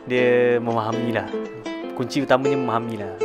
dia memahami lah. Kunci utamanya memahami lah.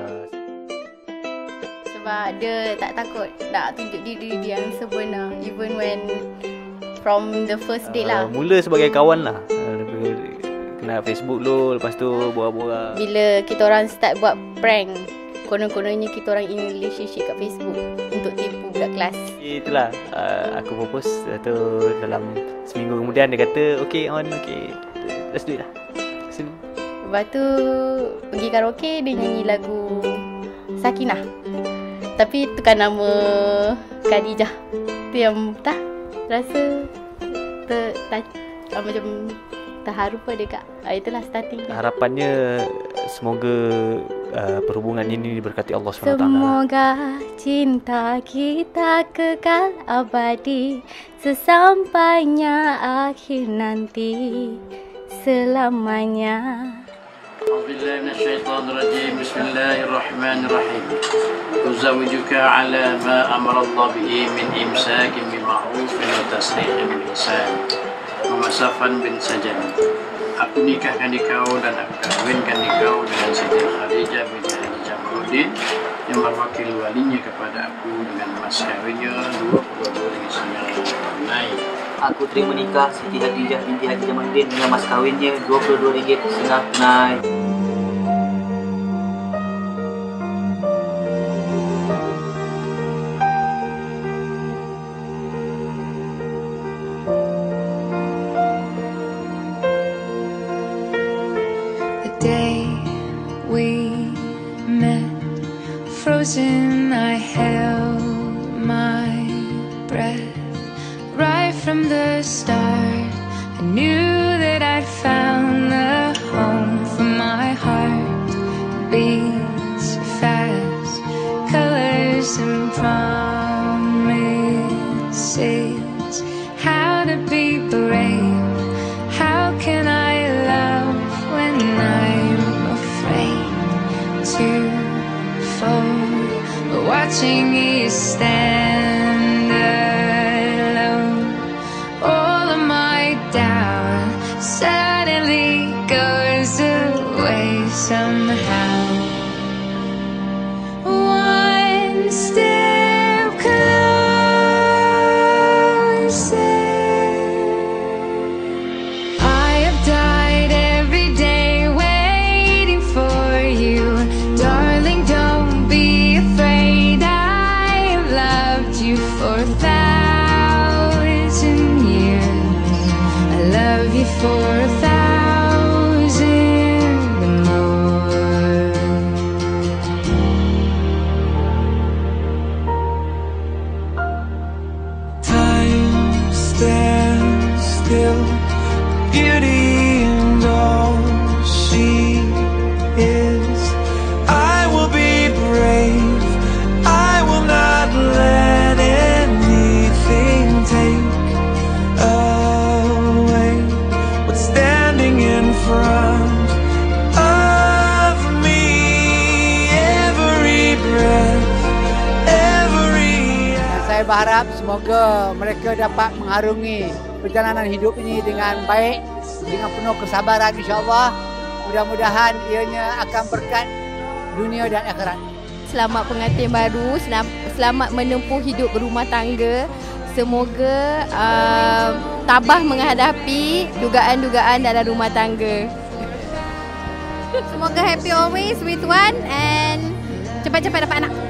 Sebab dia tak takut nak tunjuk diri dia yang sebenar, even when from the first date lah. Mula sebagai kawan lah. Kenal Facebook dulu, lepas tu borak-borak. Bila kita orang start buat prank, konon-kononnya kita orang in relationship kat Facebook untuk tipu budak kelas. Itulah aku propose. Tu dalam seminggu kemudian dia kata okay, let's do it lah. Lepas tu pergi karaoke, dia nyanyi lagu Sakinah. Tapi tukar nama Khadijah. Tu yang rasa macam terharu pada Kak. Itulah starting. Harapannya semoga perhubungan ini diberkati Allah SWT. Semoga cinta kita kekal abadi sesampainya akhir nanti selamanya. A'udzubillahi minasyaitonirrajim. Bismillahirrahmanirrahim. Uzawijuka ala ma amara Allah bihi min imsakin bil ma'ruf wa tasrihin bil ihsan. Muhammad Safwan bin Sajan. Aku nikahkan kau dan aku kawinkan kau dengan Siti Khadijah binti Haji Jamaluddin yang berwakil walinya kepada aku dengan mas kawinnya 22 ringgit setengah tunai. Aku terima nikah Siti Khadijah binti Haji Jamaluddin dengan mas kawinnya 22 ringgit setengah tunai. We met, frozen, I held my breath. Right from the start, I knew that I'd found the home for my heart. Beats fast, colors and promises. How to be brave, how can I love when I'm to fall, but watching you stand alone, all of my doubt suddenly goes away somehow. One step closer. I have died every day waiting for you. Darling, don't be afraid. I have loved you for 1,000 years. I love you for 1,000 more. Time stands still, beauty and all she is. I will be brave, I will not let anything take away what's standing in front of me. Every breath, every Saya berharap semoga mereka dapat mengharungi perjalanan hidup ini dengan baik, dengan penuh kesabaran, insya-Allah. Mudah-mudahan ianya akan berkat dunia dan akhirat. Selamat pengantin baru, selamat menempuh hidup berumah tangga. Semoga tabah menghadapi dugaan-dugaan dalam rumah tangga. Semoga happy always with one and cepat-cepat dapat anak.